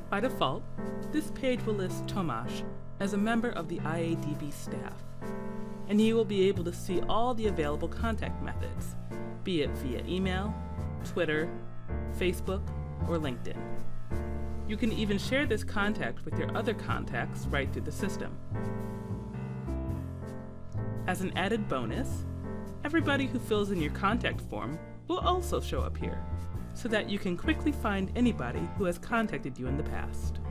By default, this page will list Tomasz as a member of the IADB staff, and you will be able to see all the available contact methods, be it via email, Twitter, Facebook, or LinkedIn. You can even share this contact with your other contacts right through the system. As an added bonus, everybody who fills in your contact form will also show up here, so that you can quickly find anybody who has contacted you in the past.